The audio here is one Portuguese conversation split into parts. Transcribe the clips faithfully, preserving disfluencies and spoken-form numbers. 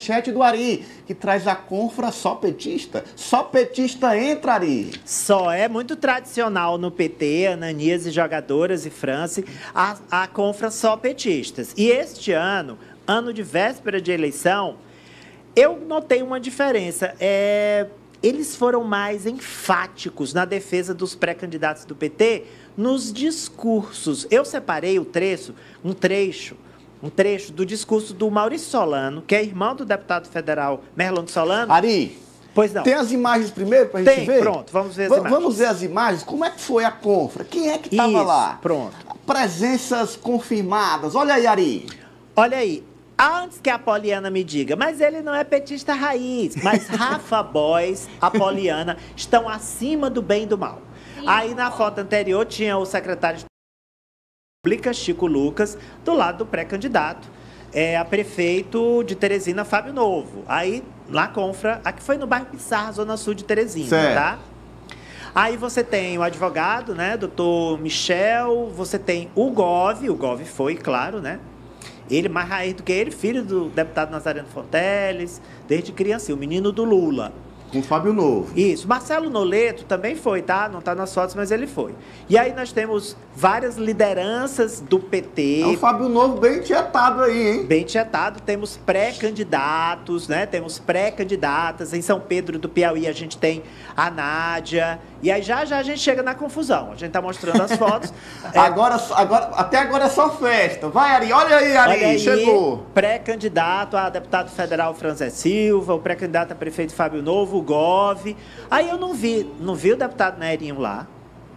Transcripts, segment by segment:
Chat do Ari, que traz a confra só petista. Só petista entra, Ari. Só é muito tradicional no P T, Ananias e Jogadoras e France, a, a confra só petistas. E este ano, ano de véspera de eleição, eu notei uma diferença. É, eles foram mais enfáticos na defesa dos pré-candidatos do P T nos discursos. Eu separei o trecho, um trecho, um trecho do discurso do Maurício Solano, que é irmão do deputado federal Merlon Solano. Ari, pois não. Tem as imagens primeiro para a gente Tem, ver? Pronto, vamos ver as v imagens. Vamos ver as imagens. Como é que foi a confra? Quem é que estava lá? Pronto. Presenças confirmadas. Olha aí, Ari. Olha aí. Antes que a Poliana me diga, mas ele não é petista raiz, mas Rafa Boys, a Poliana, estão acima do bem e do mal. Aí na foto anterior tinha o secretário de Pública, Chico Lucas, do lado do pré-candidato, é, a prefeito de Teresina, Fábio Novo. Aí, lá confra, aqui foi no bairro Pissarra, zona sul de Teresina, certo. Tá? Aí você tem o advogado, né, doutor Michel, você tem o Gove, o Gove foi, claro, né? Ele mais raiz do que ele, filho do deputado Nazareno Fonteles, desde criança, o menino do Lula. Com Fábio Novo. Isso. Marcelo Noleto também foi, tá? Não tá nas fotos, mas ele foi. E aí nós temos várias lideranças do P T. É o Fábio Novo bem tietado aí, hein? Bem tietado. Temos pré-candidatos, né? Temos pré-candidatas. Em São Pedro do Piauí a gente tem a Nádia. E aí já já a gente chega na confusão. A gente tá mostrando as fotos. é... agora, agora, até agora é só festa. Vai, Ari. Olha aí, Ari. Olha aí, chegou. Pré-candidato a deputado federal Franzé Silva, o pré-candidato a prefeito Fábio Novo, o Gove. Aí eu não vi, não vi o deputado Nerinho lá.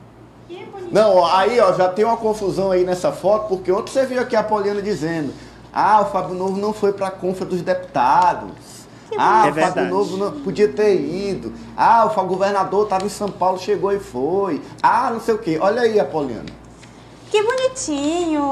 Não, aí ó, já tem uma confusão aí nessa foto, porque ontem você viu aqui a Poliana dizendo: ah, o Fábio Novo não foi para a confra dos deputados. Ah, é o verdade. Fábio Novo não podia ter ido. Ah, o governador estava em São Paulo, chegou e foi. Ah, não sei o quê. Olha aí a Poliana. Que bonitinho.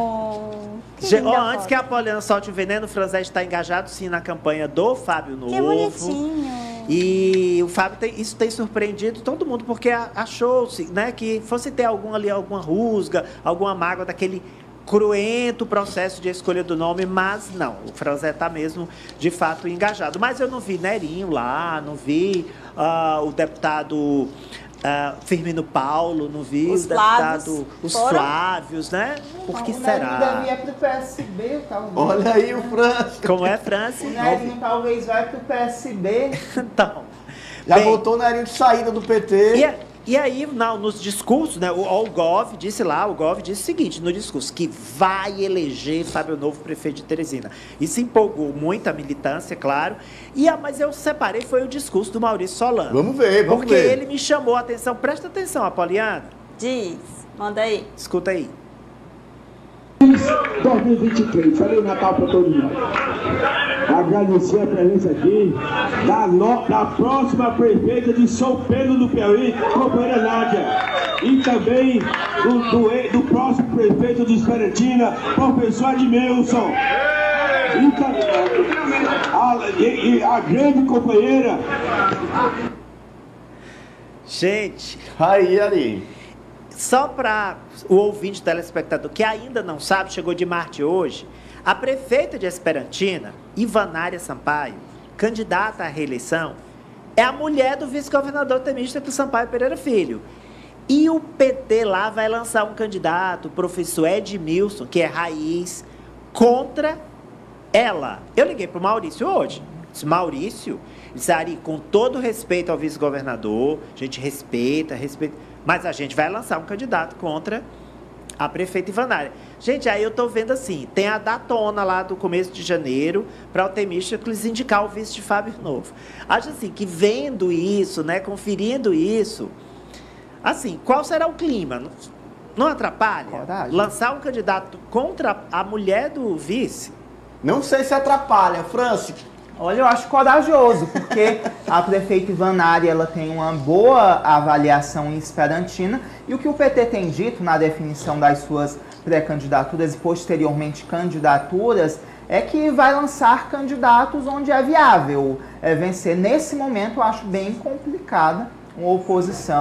Que oh, antes que a Poliana solte o veneno, o Franzé está engajado sim na campanha do Fábio Novo. Que bonitinho. E o Fábio tem, isso tem surpreendido todo mundo, porque achou-se, né, que fosse ter algum ali, alguma rusga, alguma mágoa daquele cruento processo de escolha do nome, mas não, o Franzé está mesmo, de fato, engajado. Mas eu não vi Nerinho lá, não vi uh, o deputado uh, Firmino Paulo, não vi os o deputado, Flávios, os foram? Flávios, né? Por que o será? O Nerinho deve ir para o P S B, talvez. Olha aí o França. Como é, França? O Nerinho talvez vai para o P S B. Então. Já bem, botou o Nerinho de saída do P T. E, e aí, não, nos discursos, né, o, o Gove disse lá, o Gove disse o seguinte, no discurso, que vai eleger Fábio Novo prefeito de Teresina. Isso empolgou muita militância, claro. E, ah, mas eu separei, foi o discurso do Maurício Solano. Vamos ver, vamos porque ver. Porque ele me chamou a atenção. Presta atenção, Apoliana. Diz, manda aí. Escuta aí. dois mil e vinte e três, falei Natal para todo mundo. Agradecer a presença aqui da, no, da próxima prefeita de São Pedro do Piauí, companheira Nádia. E também do, do, do próximo prefeito de Esperantina, professor Admilson. E, a, e, e a grande companheira. Gente. Aí, Ari. Só para o ouvinte telespectador que ainda não sabe, chegou de Marte hoje, a prefeita de Esperantina, Ivanária Sampaio, candidata à reeleição, é a mulher do vice-governador Temístocles Sampaio Pereira Filho. E o P T lá vai lançar um candidato, o professor Edmilson, que é raiz, contra ela. Eu liguei para o Maurício hoje. Disse, Maurício, disse, Ari, com todo respeito ao vice-governador, a gente respeita, respeita, mas a gente vai lançar um candidato contra a prefeita Ivanária. Gente, aí eu tô vendo assim, tem a datona lá do começo de janeiro para o Temístocles indicar o vice de Fábio Novo. Acho assim, que vendo isso, né, conferindo isso, assim, qual será o clima? Não, não atrapalha? Coragem. Lançar um candidato contra a mulher do vice? Não sei se atrapalha, França. Olha, eu acho corajoso, porque a prefeita Ivanária, ela tem uma boa avaliação em Esperantina, e o que o P T tem dito na definição das suas pré-candidaturas e posteriormente candidaturas é que vai lançar candidatos onde é viável é, vencer. Nesse momento, eu acho bem complicada uma oposição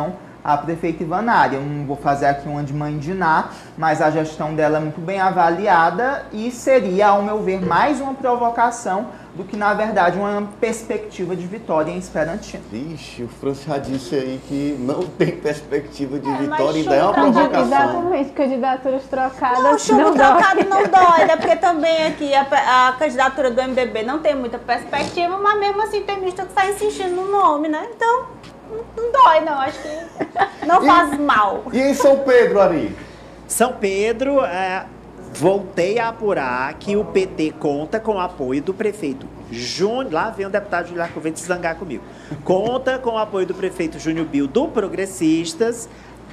a prefeita Ivanária. Eu não vou fazer aqui uma de mãe de Ná, mas a gestão dela é muito bem avaliada e seria, ao meu ver, mais uma provocação do que, na verdade, uma perspectiva de vitória em Esperantina. Ixi, o Francis já disse aí que não tem perspectiva de É, vitória, ainda mas é uma chumbo provocação. Exatamente, candidaturas trocadas. Não, o chumbo não trocado dói. não dói, né? Porque também aqui a, a candidatura do M D B não tem muita perspectiva, mas mesmo assim tem ministro que está insistindo no nome, né? Então, não, não dói, não. Acho que não faz E- mal. E em São Pedro, Ari? São Pedro, é, voltei a apurar que o P T conta com o apoio do prefeito Júnior. Lá vem o deputado Júlio Arcovento se zangar comigo. Conta com o apoio do prefeito Júnior Bill do Progressistas,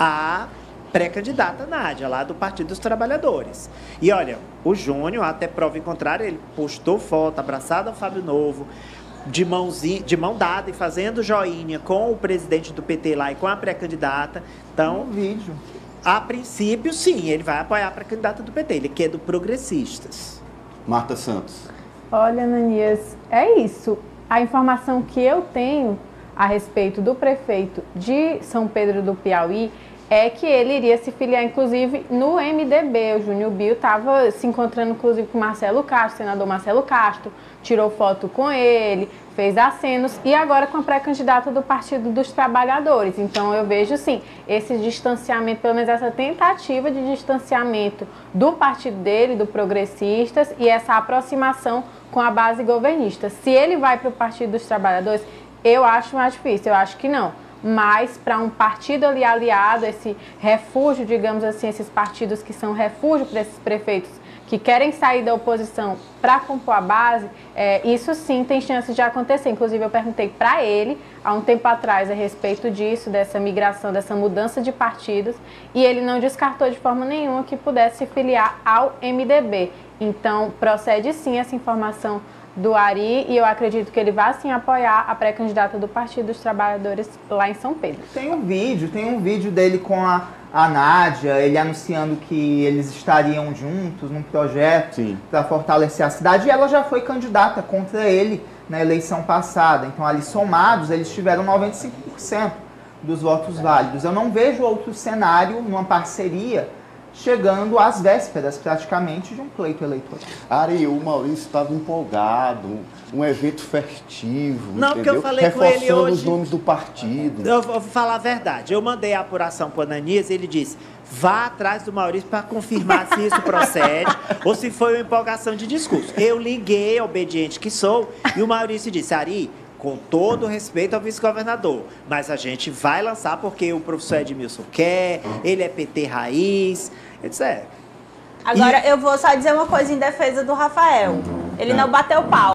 a pré-candidata Nádia, lá do Partido dos Trabalhadores. E olha, o Júnior, até prova em contrário, ele postou foto abraçado ao Fábio Novo, de, mãozinha, de mão dada e fazendo joinha com o presidente do P T lá e com a pré-candidata. Então, Um vídeo. a princípio, sim, ele vai apoiar a pré-candidata do P T, ele que é do Progressistas. Marta Santos. Olha, Ananias, é isso. A informação que eu tenho a respeito do prefeito de São Pedro do Piauí é que ele iria se filiar, inclusive, no M D B. O Júnior Bill estava se encontrando, inclusive, com Marcelo Castro, senador Marcelo Castro, tirou foto com ele, fez acenos, e agora com a pré-candidata do Partido dos Trabalhadores. Então, eu vejo, sim, esse distanciamento, pelo menos essa tentativa de distanciamento do partido dele, do Progressistas, e essa aproximação com a base governista. Se ele vai para o Partido dos Trabalhadores, eu acho mais difícil, eu acho que não. Mas para um partido ali aliado, esse refúgio, digamos assim, esses partidos que são refúgio para esses prefeitos que querem sair da oposição para compor a base, é, isso sim tem chance de acontecer. Inclusive, eu perguntei para ele, há um tempo atrás, a respeito disso, dessa migração, dessa mudança de partidos, e ele não descartou de forma nenhuma que pudesse se filiar ao M D B. Então, procede sim essa informação do Ari, e eu acredito que ele vai sim apoiar a pré-candidata do Partido dos Trabalhadores lá em São Pedro. Tem um vídeo, tem um vídeo dele com a, a Nádia, ele anunciando que eles estariam juntos num projeto para fortalecer a cidade, e ela já foi candidata contra ele na eleição passada. Então, ali somados, eles tiveram noventa e cinco por cento dos votos válidos. Eu não vejo outro cenário numa parceria chegando às vésperas, praticamente, de um pleito eleitoral. Ari, o Maurício estava empolgado, um, um evento festivo, Não, entendeu? porque eu falei com Reforçando ele hoje. os nomes do partido. Eu vou falar a verdade. Eu mandei a apuração para o Ananias e ele disse: vá atrás do Maurício para confirmar se isso procede ou se foi uma empolgação de discurso. Eu liguei, obediente que sou, e o Maurício disse: Ari, com todo o respeito ao vice-governador, mas a gente vai lançar porque o professor Edmilson quer, ele é P T raiz, etcétera. Agora, eu vou só dizer uma coisa em defesa do Rafael. Ele não bateu pau.